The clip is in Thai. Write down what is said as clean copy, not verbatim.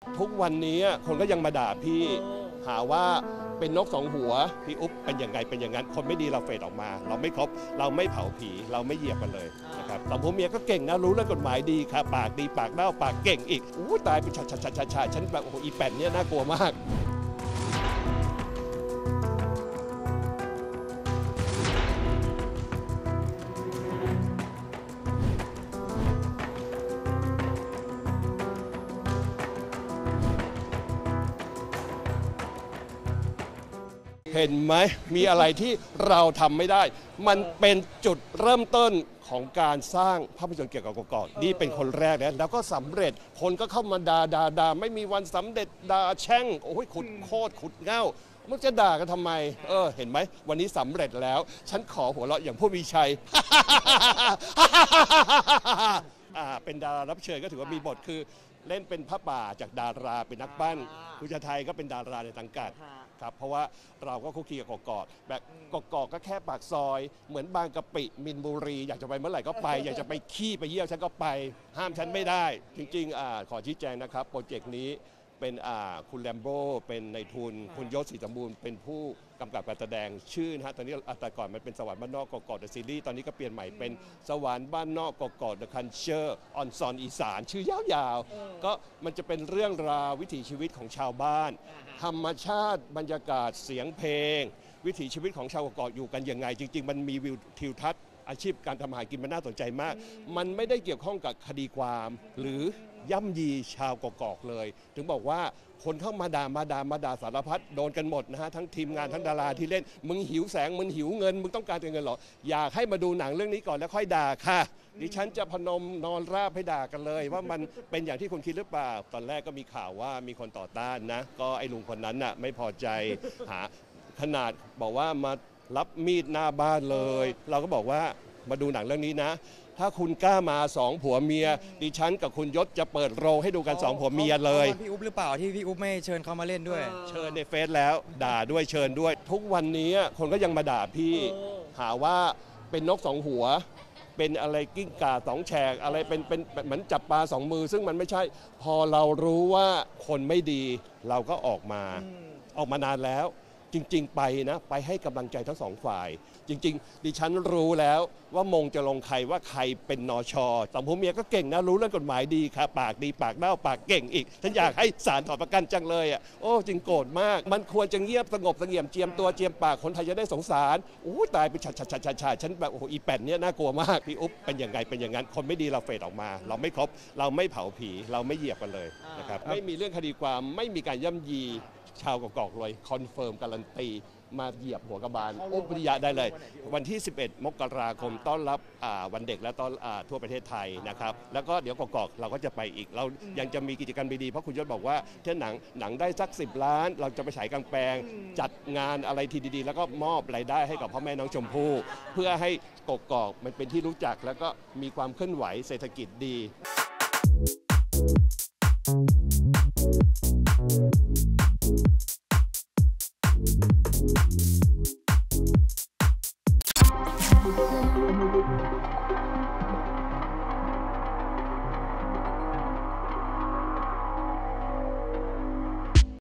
ทุกวันนี้คนก็ยังมาด่าพี่หาว่าเป็นนกสองหัวพี่อุ๊บเป็นอย่างไงเป็นอย่างนั้นคนไม่ดีเราเฟดออกมาเราไม่ครบเราไม่เผาผีเราไม่เหยียบกันเลยนะครับสองผัวเมียก็เก่งนะรู้เรื่องกฎหมายดีค่ะปากดีปากเน่าปากเก่งอีกอู้ตายไปชาฉันแบบโอ้โหอีแป่นเนี่ยน่ากลัวมากเห็นไหมมีอะไรที่เราทำไม่ได้มันเป็นจุดเริ่มต้นของการสร้างภาพยนตร์เกี่ยวกับกกอกนี่เป็นคนแรกนะแล้วก็สำเร็จคนก็เข้ามาด่าไม่มีวันสำเร็จด่าแช่งโอ้ยขุดโคตรขุดเง่ามันจะด่ากันทำไมเห็นไหมวันนี้สำเร็จแล้วฉันขอหัวเราะอย่างผู้มีชัย เป็นดารารับเชิญก็ถือว่ามีบทคือเล่นเป็นพระป่าจากดาราเป็นนักปั้นคุณชาไทยก็เป็นดาราในสังกัดครับเพราะว่าเราก็คุกคีกับกกอกแบบกกอกก็แค่ปากซอยเหมือนบางกะปิมินบุรีอยากจะไปเมื่อไหร่ก็ไปอยากจะไปขี้ไปเยี่ยวฉันก็ไปห้ามฉันไม่ได้จริงๆขอชี้แจงนะครับโปรเจกต์นี้เป็นคุณแลมโบ้เป็นในทุนคุณยศศรีสมบูรณ์เป็นผู้กำกับการแสดงชื่อนะฮะตอนนี้แต่ก่อนมันเป็นสวรรค์บ้านนอกกกอกเดอะซีรีส์ตอนนี้ก็เปลี่ยนใหม่เป็นสวรรค์บ้านนอกกกอกเดอะคันเชอร์ออนซอนอีสานชื่อยาวๆก็มันจะเป็นเรื่องราววิถีชีวิตของชาวบ้านธรรมชาติบรรยากาศเสียงเพลงวิถีชีวิตของชาวกกอกอยู่กันยังไงจริงๆมันมีวิวทิวทัศน์อาชีพการทำอาหารกินมันน่าสนใจมากมันไม่ได้เกี่ยวข้องกับคดีความหรือย่ำยีชาวกกอกเลยถึงบอกว่าคนเข้ามาด่าสารพัดโดนกันหมดนะฮะทั้งทีมงานทั้งดาราที่เล่นมึงหิวแสงมึงหิวเงินมึงต้องการเงินหรออยากให้มาดูหนังเรื่องนี้ก่อนแล้วค่อยด่าค่ะดิฉันจะพนมนอนราบให้ด่ากันเลยว่ามันเป็นอย่างที่คุณคิดหรือเปล่าตอนแรกก็มีข่าวว่ามีคนต่อต้านนะก็ไอ้ลุงคนนั้นน่ะไม่พอใจหาขนาดบอกว่ามารับมีดหน้าบ้านเลยเราก็บอกว่ามาดูหนังเรื่องนี้นะถ้าคุณกล้ามาสองผัวเมียดิฉันกับคุณยศจะเปิดโรงให้ดูกันสองผัวเมียเลยพี่อุ๊บหรือเปล่าที่พี่อุ๊บไม่เชิญเขามาเล่นด้วยเชิญในเฟซแล้วด่าด้วยเชิญด้วยทุกวันนี้คนก็ยังมาด่าพี่หาว่าเป็นนกสองหัวเป็นอะไรกิ้งก่าสองแฉกอะไรเป็นเหมือนจับปลาสองมือซึ่งมันไม่ใช่พอเรารู้ว่าคนไม่ดีเราก็ออกมานานแล้วจริงๆไปนะไปให้กำลังใจทั้งสองฝ่ายจริงๆดิฉันรู้แล้วว่ามงจะลงใครว่าใครเป็นนช.สองผัวเมียก็เก่งนะรู้เรื่องกฎหมายดีค่ะปากดีปากเน่าปากเก่งอีกฉันอยากให้ศาลถอนประกันจังเลยโอ้จริงโกรธมากมันควรจะเงียบสงบเสงี่ยมเจียมตัวเจียมปากคนไทยจะได้สงสารอู้ตายไปชาฉันแบบโอ้โหอีแป่นเนี่ยน่ากลัวมากพี่อุ๊บเป็นอย่างไงเป็นอย่างนั้นคนไม่ดีเราเฟดออกมาเราไม่ครบเราไม่เผาผีเราไม่เหยียบกันเลยนะครับไม่มีเรื่องคดีความไม่มีการย่ำยีชาวกกอกเลยคอนเฟิร์มการันตีมาเหยียบหัวกระบาลอุ๊บวิทยาได้เลยวันที่11มกราคมต้อนรับวันเด็กและต้อนทั่วประเทศไทยนะครับแล้วก็เดี๋ยวกกอกเราก็จะไปอีกเรายังจะมีกิจกรรมดีๆเพราะคุณยศบอกว่าถ้าหนังได้สัก10 ล้านเราจะไปฉายกลางแปลงจัดงานอะไรทีดีๆแล้วก็มอบรายได้ให้กับพ่อแม่น้องชมพู่เพื่อให้กกอกมันเป็นที่รู้จักแล้วก็มีความเคลื่อนไหวเศรษฐกิจดี